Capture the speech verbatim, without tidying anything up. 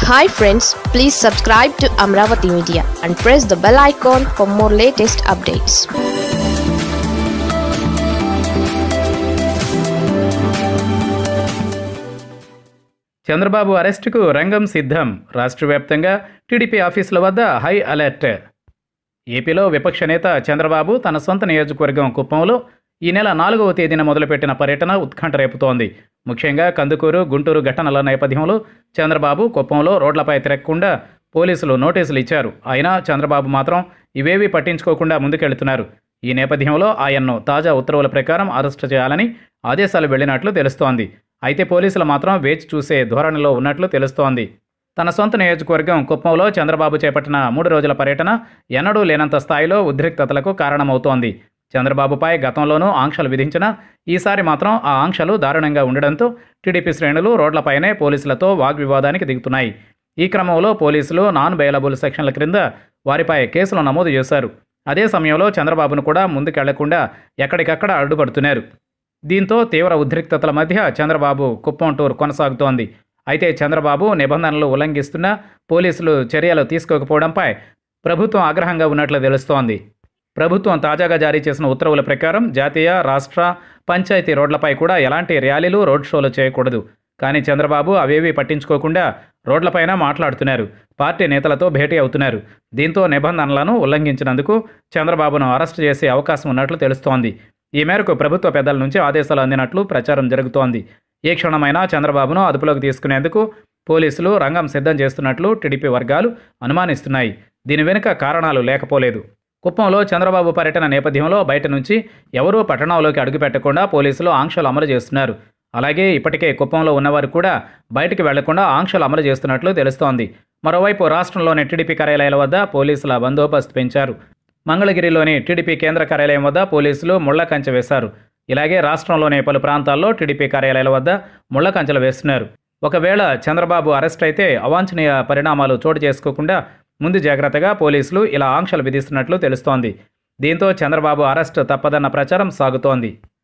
Hi friends, please subscribe to Amaravathi Media and press the bell icon for more latest updates. Chandrababu అరెస్టుకు రంగం సిద్ధం. రాష్ట్ర వ్యాప్తంగా TDP ఆఫీసుల వద్ద హై అలర్ట్. ఏపీలో విపక్ష నేత చంద్రబాబు తన సొంత నియోజకవర్గం కుప్పంలో ఈ నెల నాలుగవ తేదీన మొదలుపెట్టిన పర్యటన ఉత్కంఠ రేపుతోంది. ముఖ్యంగా కందుకూరు, గుంటూరు ఘటనల నేపథ్యంలో చంద్రబాబు కుప్పంలో రోడ్లపై తిరగకుండా పోలీసులు నోటీసులు ఇచ్చారు. అయినా చంద్రబాబు మాత్రం ఇవేవీ పట్టించుకోకుండా ముందుకెళ్తున్నారు. ఈ నేపథ్యంలో ఆయన్ను తాజా ఉత్తర్వుల ప్రకారం అరెస్టు చేయాలని ఆదేశాలు వెళ్లినట్లు తెలుస్తోంది. అయితే పోలీసులు మాత్రం వేచి చూసే ధోరణిలో ఉన్నట్లు తెలుస్తోంది. తన సొంత నియోజకవర్గం కుప్పంలో చంద్రబాబు చేపట్టిన మూడు రోజుల పర్యటన ఎన్నడూ లేనంత స్థాయిలో ఉద్రిక్తతలకు కారణమవుతోంది. చంద్రబాబుపై గతంలోనూ ఆంక్షలు విధించినా ఈసారి మాత్రం ఆ ఆంక్షలు దారుణంగా ఉండడంతో టీడీపీ శ్రేణులు రోడ్లపైనే పోలీసులతో వాగ్వివాదానికి దిగుతున్నాయి. ఈ క్రమంలో పోలీసులు నాన్ బెయిలబుల్ సెక్షన్ల క్రింద వారిపై కేసులు నమోదు చేశారు. అదే సమయంలో చంద్రబాబును కూడా ముందుకెళ్లకుండా ఎక్కడికక్కడ అడ్డుపడుతున్నారు. దీంతో తీవ్ర ఉద్రిక్తతల మధ్య చంద్రబాబు కుప్పం టూర్ కొనసాగుతోంది. అయితే చంద్రబాబు నిబంధనలు ఉల్లంఘిస్తున్నా పోలీసులు చర్యలు తీసుకోకపోవడంపై ప్రభుత్వం ఆగ్రహంగా ఉన్నట్లు తెలుస్తోంది. ప్రభుత్వం తాజాగా జారీ చేసిన ఉత్తర్వుల ప్రకారం జాతీయ, రాష్ట్ర, పంచాయతీ రోడ్లపై కూడా ఎలాంటి ర్యాలీలు, రోడ్ షోలు చేయకూడదు. కానీ చంద్రబాబు అవేవీ పట్టించుకోకుండా రోడ్లపైన మాట్లాడుతున్నారు. పార్టీ నేతలతో భేటీ అవుతున్నారు. దీంతో నిబంధనలను ఉల్లంఘించినందుకు చంద్రబాబును అరెస్టు చేసే అవకాశం ఉన్నట్లు తెలుస్తోంది. ఈ మేరకు ప్రభుత్వ పెద్దల నుంచి ఆదేశాలు అందినట్లు ప్రచారం జరుగుతోంది. ఏ క్షణమైనా చంద్రబాబును అదుపులోకి తీసుకునేందుకు పోలీసులు రంగం సిద్ధం చేస్తున్నట్లు టీడీపీ వర్గాలు అనుమానిస్తున్నాయి. దీని వెనుక కారణాలు లేకపోలేదు. కుప్పంలో చంద్రబాబు పర్యటన నేపథ్యంలో బయట నుంచి ఎవరూ పట్టణంలోకి అడుగుపెట్టకుండా పోలీసులు ఆంక్షలు అమలు చేస్తున్నారు. అలాగే ఇప్పటికే కుప్పంలో ఉన్నవారు కూడా బయటికి వెళ్లకుండా ఆంక్షలు అమలు చేస్తున్నట్లు తెలుస్తోంది. మరోవైపు రాష్ట్రంలోని టీడీపీ కార్యాలయాల వద్ద పోలీసుల బందోబస్తు పెంచారు. మంగళగిరిలోని టీడీపీ కేంద్ర కార్యాలయం వద్ద పోలీసులు ముళ్ల కంచె వేశారు. ఇలాగే రాష్ట్రంలోని పలు ప్రాంతాల్లో టీడీపీ కార్యాలయాల వద్ద ముళ్ల కంచెలు వేస్తున్నారు. ఒకవేళ చంద్రబాబు అరెస్ట్ అయితే అవాంఛనీయ పరిణామాలు చోటు చేసుకోకుండా ముందు జాగ్రత్తగా పోలీసులు ఇలా ఆంక్షలు విధిస్తున్నట్లు తెలుస్తోంది. దీంతో చంద్రబాబు అరెస్టు తప్పదన్న ప్రచారం సాగుతోంది.